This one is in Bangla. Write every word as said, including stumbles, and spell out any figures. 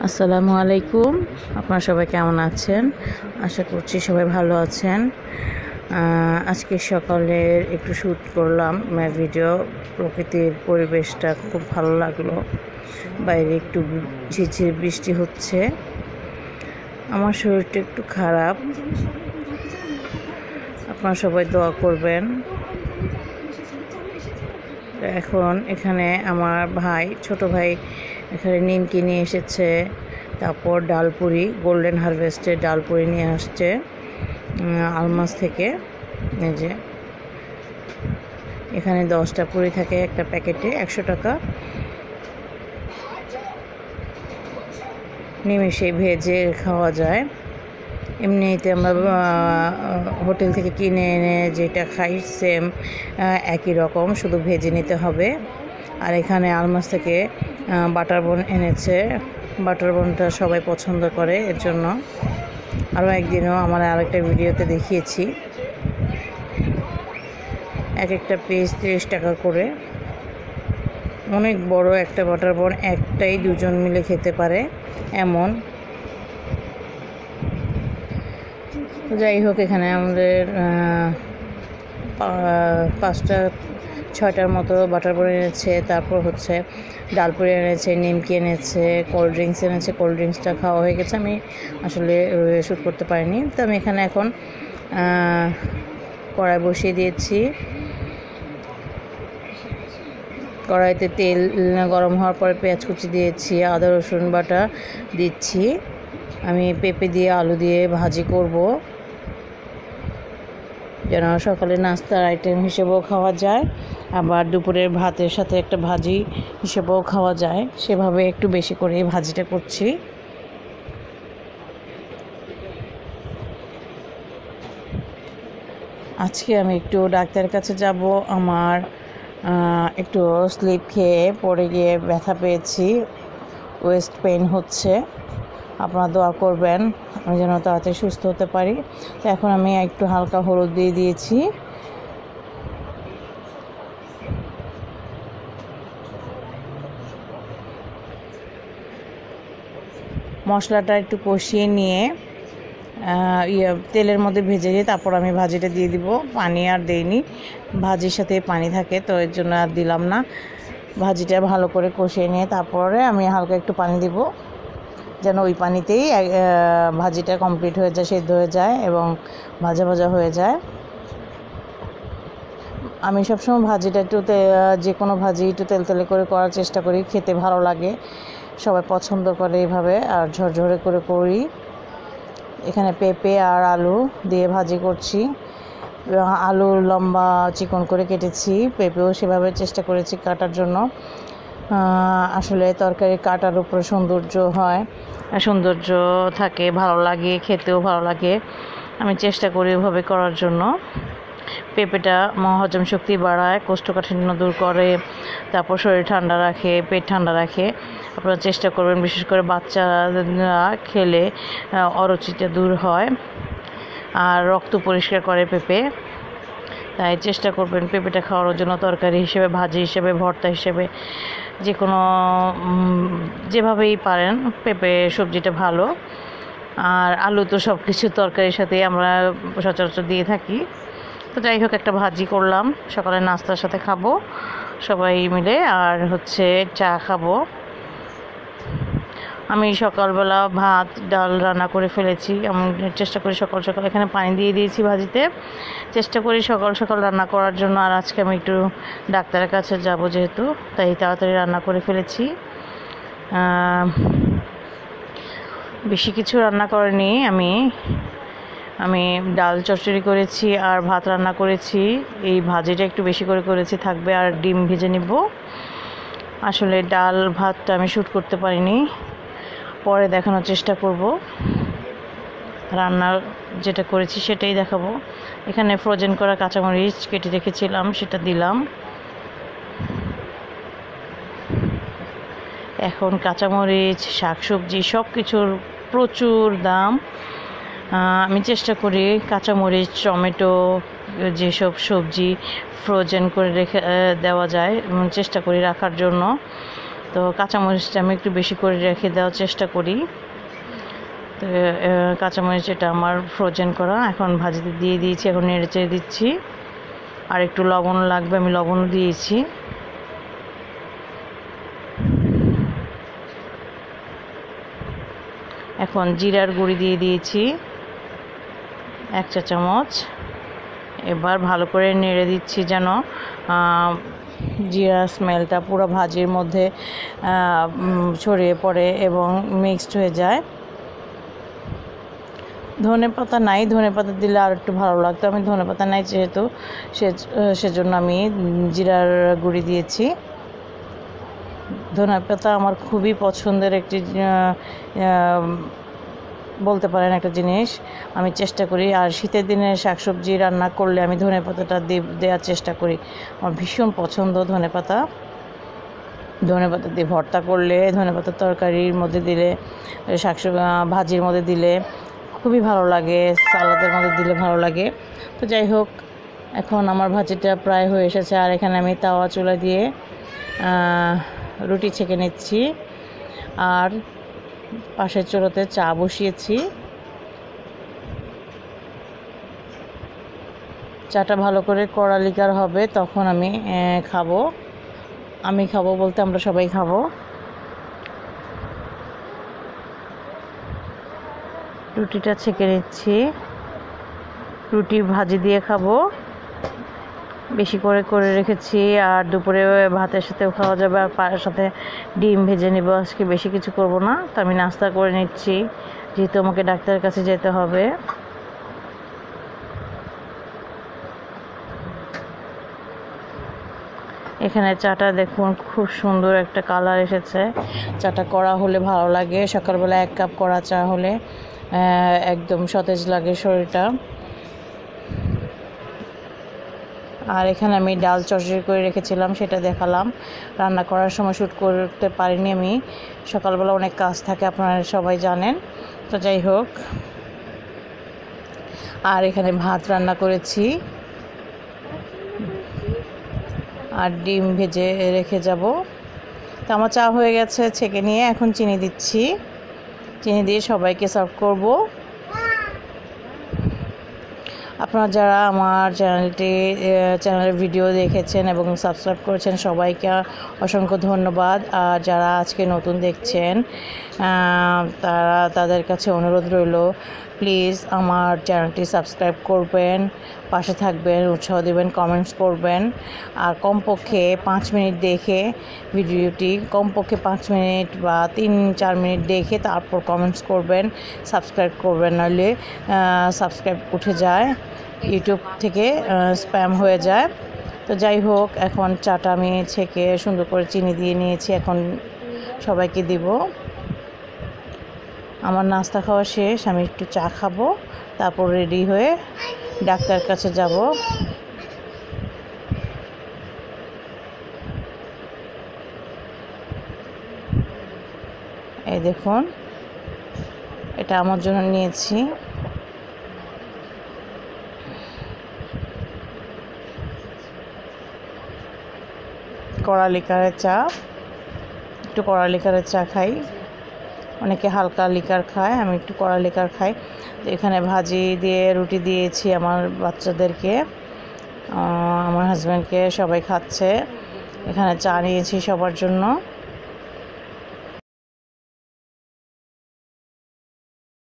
আসসালামু আলাইকুম। আপনারা সবাই কেমন আছেন? আশা করছি সবাই ভালো আছেন। আজকে সকালের একটু শ্যুট করলাম ভিডিও। প্রকৃতির পরিবেশটা খুব ভালো লাগলো। বাইরে একটু ঝিরঝির বৃষ্টি হচ্ছে। আমার শরীরটা একটু খারাপ, আপনারা সবাই দোয়া করবেন। এখন এখানে আমার ভাই ছোট ভাই এখানে নিমকি নিয়ে এসেছে, তারপর ডালপুরি, গোল্ডেন হারভেস্টের ডালপুরি নিয়ে আসছে আলমাস থেকে। এই যে এখানে দশটা পুরি থাকে একটা প্যাকেটে, একশো টাকা। নিমেষে ভেজে খাওয়া যায়। এমনিতে আমরা হোটেল থেকে কিনে এনে যেটা খাই সেম একই রকম, শুধু ভেজে নিতে হবে। আর এখানে আলমাস থেকে বাটার বন এনেছে। বাটার বনটা সবাই পছন্দ করে, এর জন্য আরও একদিনও আমার আরেকটা ভিডিওতে দেখিয়েছি। এক একটা পিস তিরিশ টাকা করে। অনেক বড় একটা বাটার বন, একটাই দুজন মিলে খেতে পারে এমন। যাই হোক, এখানে আমাদের পাঁচটা ছয়টার মতো বাটার বন এনেছে, তারপর হচ্ছে ডালপুরি এনেছে, নিমকি এনেছে, কোল্ড ড্রিঙ্কস এনেছে। কোল্ড ড্রিঙ্কসটা খাওয়া হয়ে গেছে, আমি আসলে শ্যুট করতে পারিনি। তো আমি এখানে এখন কড়াই বসিয়ে দিয়েছি। কড়াইতে তেল গরম হওয়ার পরে পেঁয়াজ কুচি দিয়েছি, আদা রসুন বাটা দিচ্ছি। আমি পেঁপে দিয়ে আলু দিয়ে ভাজি করব, যেন সকালে নাস্তার আইটেম হিসেবেও খাওয়া যায়, আবার দুপুরের ভাতের সাথে একটা ভাজি হিসেবেও খাওয়া যায়। সেভাবে একটু বেশি করে ভাজিটা করছি। আজকে আমি একটু ডাক্তারের কাছে যাব। আমার একটু স্লিপ খেয়ে পড়ে গিয়ে ব্যথা পেয়েছি, ওয়েস্ট পেইন হচ্ছে। আপনারা দোয়া করবেন আমি যেন তাড়াতাড়ি সুস্থ হতে পারি। তো এখন আমি একটু হালকা হলুদ দিয়ে দিয়েছি। মশলাটা একটু কষিয়ে নিয়ে ইয়ে তেলের মধ্যে ভেজে দিয়ে তারপর আমি ভাজিটা দিয়ে দিব। পানি আর দেইনি, ভাজির সাথে পানি থাকে, তো এর জন্য আর দিলাম না। ভাজিটা ভালো করে কষিয়ে নিয়ে তারপরে আমি হালকা একটু পানি দিব, যেন ওই পানিতেই ভাজিটা কমপ্লিট হয়ে যায়, সেদ্ধ হয়ে যায় এবং ভাজা ভাজা হয়ে যায়। আমি সবসময় ভাজিটা একটু যে কোনো ভাজি একটু তেল তেলে করে করার চেষ্টা করি, খেতে ভালো লাগে, সবাই পছন্দ করে এইভাবে, আর ঝরঝরে করে করি। এখানে পেঁপে আর আলু দিয়ে ভাজি করছি। আলু লম্বা চিকন করে কেটেছি, পেঁপেও সেভাবে চেষ্টা করেছি কাটার জন্য। আসলে তরকারি কাটার উপরে সৌন্দর্য হয়, সৌন্দর্য থাকে, ভালো লাগে, খেতেও ভালো লাগে। আমি চেষ্টা করি ওইভাবে করার জন্য। পেঁপেটা হজম শক্তি বাড়ায়, কোষ্ঠকাঠিন্য দূর করে, তারপর শরীর ঠান্ডা রাখে, পেট ঠান্ডা রাখে। আপনারা চেষ্টা করবেন, বিশেষ করে বাচ্চারা খেলে অরুচিটা দূর হয় আর রক্ত পরিষ্কার করে পেঁপে। তাই চেষ্টা করবেন পেঁপেটা খাওয়ানোর জন্য, তরকারি হিসেবে, ভাজি হিসেবে, ভর্তা হিসেবে, যে কোনো যেভাবেই পারেন। পেঁপে সবজিটা ভালো। আর আলু তো সব কিছু তরকারির সাথে আমরা সচরাচর দিয়ে থাকি। তো যাই হোক, একটা ভাজি করলাম, সকালে নাস্তার সাথে খাবো সবাই মিলে, আর হচ্ছে চা খাবো। আমি সকালবেলা ভাত ডাল রান্না করে ফেলেছি। আমি চেষ্টা করি সকাল সকাল, এখানে পানি দিয়ে দিয়েছি ভাজিতে, চেষ্টা করি সকাল সকাল রান্না করার জন্য। আর আজকে আমি একটু ডাক্তারের কাছে যাব যেহেতু, তাই তাড়াতাড়ি রান্না করে ফেলেছি। বেশি কিছু রান্না করিনি আমি আমি ডাল চচ্চড়ি করেছি আর ভাত রান্না করেছি। এই ভাজিটা একটু বেশি করে করেছি, থাকবে। আর ডিম ভেজে নিব। আসলে ডাল ভাতটা আমি শ্যুট করতে পারিনি, পরে দেখানোর চেষ্টা করব। রান্না যেটা করেছি সেটাই দেখাবো। এখানে ফ্রোজেন করা কাঁচামরিচ কেটে রেখেছিলাম, সেটা দিলাম। এখন কাঁচামরিচ, শাকসবজি সব কিছুর প্রচুর দাম। আমি চেষ্টা করি কাঁচামরিচ, টমেটো, যেসব সবজি ফ্রোজেন করে রেখে দেওয়া যায় চেষ্টা করি রাখার জন্য। তো কাঁচামরিচটা আমি একটু বেশি করে রেখে দেওয়ার চেষ্টা করি। তো কাঁচামরিচ এটা আমার ফ্রোজেন করা, এখন ভাজিতে দিয়ে দিয়েছি, এখন নেড়ে চেড়ে দিচ্ছি। আর একটু লবণ লাগবে, আমি লবণও দিয়েছি। এখন জিরার গুঁড়ি দিয়ে দিয়েছি এক চা চামচ। এবার ভালো করে নেড়ে দিচ্ছি যেন জিরা স্মেলটা পুরো ভাজির মধ্যে ছড়িয়ে পড়ে এবং মিক্সড হয়ে যায়। ধনে পাতা নাই, ধনে পাতা দিলে আর একটু ভালো লাগতো, আমি ধনে পাতা নাই যেহেতু সে সেজন্য আমি জিরার গুঁড়ি দিয়েছি। ধনে পাতা আমার খুবই পছন্দের একটি বলতে পারেন একটা জিনিস, আমি চেষ্টা করি। আর শীতের দিনে শাকসবজি রান্না করলে আমি ধনে পাতাটা দেওয়ার চেষ্টা করি, আমার ভীষণ পছন্দ ধনে পাতা। ধনে পাতা দিয়ে ভর্তা করলে, ধনে পাতার তরকারির মধ্যে দিলে, শাকসবজি ভাজির মধ্যে দিলে খুবই ভালো লাগে, সালাদের মধ্যে দিলে ভালো লাগে। তো যাই হোক, এখন আমার ভাজিটা প্রায় হয়ে এসেছে। আর এখানে আমি তাওয়া চুলা দিয়ে রুটি ছেঁকে নিচ্ছি, আর পাশের চুলাতে চা বসিয়েছি। চাটা ভালো করে কড়া লিকার হবে, তখন আমি খাবো। আমি খাবো বলতে আমরা সবাই খাবো। রুটিটা ছেঁকে নিচ্ছি, রুটি ভাজি দিয়ে খাবো, বেশি করে করে রেখেছি। আর দুপুরে ভাতের সাথেও খাওয়া যাবে, আর সাথে ডিম ভেজে নেব। আজকে বেশি কিছু করব না, তো আমি নাস্তা করে নিচ্ছি যেহেতু আমাকে ডাক্তারের কাছে যেতে হবে। এখানে চাটা দেখুন, খুব সুন্দর একটা কালার এসেছে। চাটা কড়া হলে ভালো লাগে, সকালবেলা এক কাপ কড়া চা হলে একদম সতেজ লাগে শরীরটা। আর এখানে আমি ডাল চচ্চড়ি করে রেখেছিলাম, সেটা দেখালাম। রান্না করার সময় শ্যুট করতে পারিনি আমি, সকালবেলা অনেক কাজ থাকে, আপনারা সবাই জানেন। তো যাই হোক, আর এখানে ভাত রান্না করেছি, আর ডিম ভেজে রেখে যাব। তো আমার চা হয়ে গেছে, ছেঁকে নিয়ে এখন চিনি দিচ্ছি, চিনি দিয়ে সবাইকে সার্ভ করব। আপনারা যারা আমার চ্যানেলটি চ্যানেলের ভিডিও দেখেছেন এবং সাবস্ক্রাইব করেছেন, সবাইকে অসংখ্য ধন্যবাদ। আর যারা আজকে নতুন দেখছেন, তারা তাদের কাছে অনুরোধ রইল, প্লিজ আমার চ্যানেলটি সাবস্ক্রাইব করবেন, পাশে থাকবেন, উৎসাহ দেবেন, কমেন্টস করবেন। আর কমপক্ষে পাঁচ মিনিট দেখে ভিডিওটি, কমপক্ষে পাঁচ মিনিট বা তিন চার মিনিট দেখে তারপর কমেন্টস করবেন, সাবস্ক্রাইব করবেন, নইলে সাবস্ক্রাইব উঠে যায়, ইউটিউব থেকে স্প্যাম হয়ে যায়। তো যাই হোক, এখন চাটা আমি ছেঁকে সুন্দর করে চিনি দিয়ে নিয়েছি, এখন সবাইকে দিব। আমার নাস্তা খাওয়া শেষ, আমি একটু চা খাবো, তারপর রেডি হয়ে ডাক্তার কাছে যাব। এই দেখুন, এটা আমার জন্য নিয়েছি। কড়া লিকারের চা, একটু কড়া লিকারের চা খাই, অনেকে হালকা লিকার খায়, আমি একটু কড়া লিকার খাই। তো এখানে ভাজি দিয়ে রুটি দিয়েছি আমার বাচ্চাদেরকে, আমার হাজব্যান্ডকে, সবাই খাচ্ছে। এখানে চা নিয়েছি সবার জন্য।